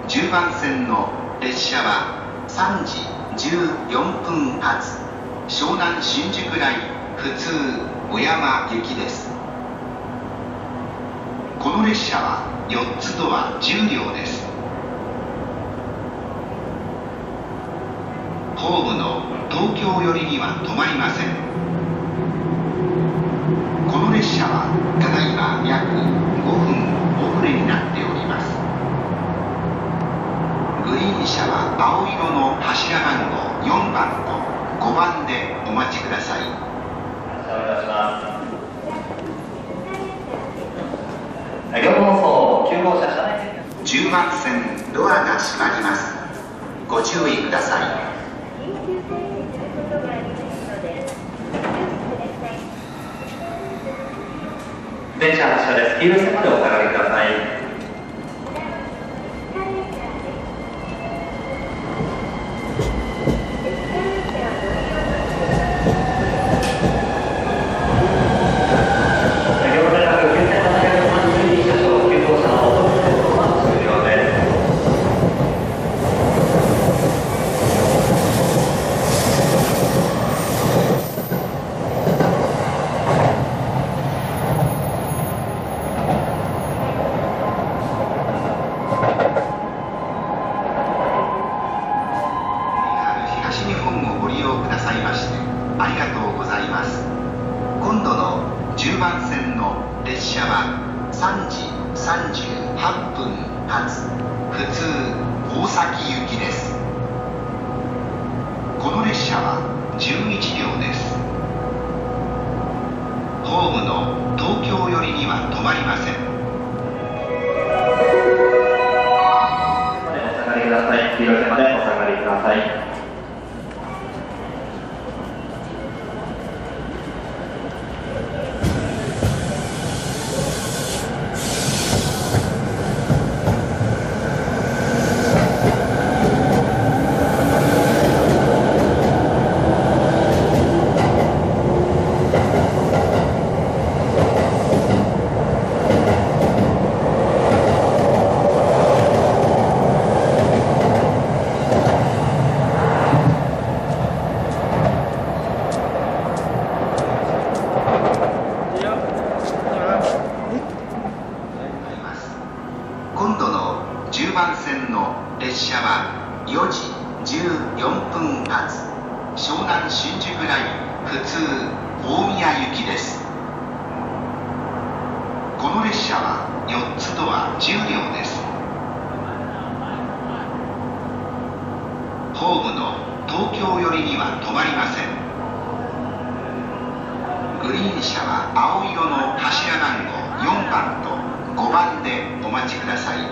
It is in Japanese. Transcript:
10番線の列車は3時14分発湘南新宿ライン普通小山行きです。この列車は4つドア10両です。ホームの東京寄りには止まりません。この列車はただいま約5分遅れになっております。グリーン車は青色の柱番号4番と5番でお待ちください。 お願いします。業務放送9号車車内 10番線ドアが閉まります。ご注意ください。 電車発車です。黄色い線までお下がりください。 今度の10番線の列車は3時38分発普通大崎行きです。この列車は11両です。ホームの東京寄りには止まりません。 お下がりください。黄色い線までお下がりください。 今度の10番線の列車は4時14分発湘南新宿ライン普通大宮行きです。この列車は4つドア10両です。ホームの東京寄りには止まりません。グリーン車は青色の柱番号4番と5番でお待ちください。